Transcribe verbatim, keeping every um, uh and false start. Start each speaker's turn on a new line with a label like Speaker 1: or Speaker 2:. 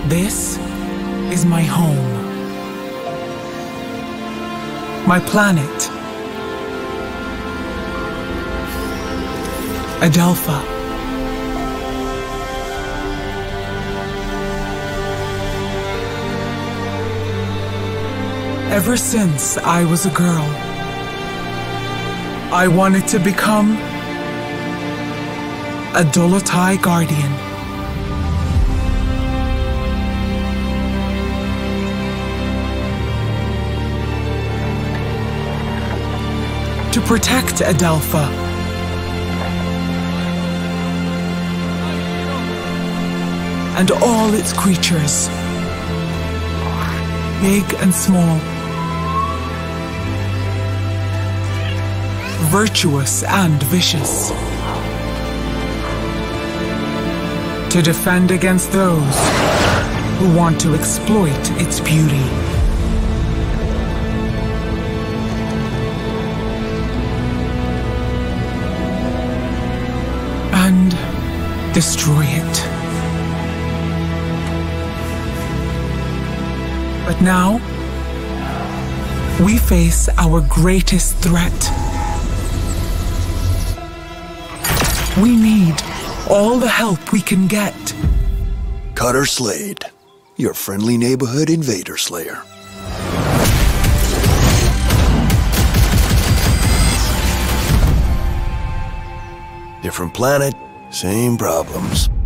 Speaker 1: This is my home. My planet. Adelpha. Ever since I was a girl, I wanted to become a Dolotai guardian. To protect Adelpha. And all its creatures, big and small, virtuous and vicious. To defend against those who want to exploit its beauty. And destroy it. But now, we face our greatest threat. We need all the help we can get.
Speaker 2: Cutter Slade, your friendly neighborhood invader slayer. Different planet, same problems.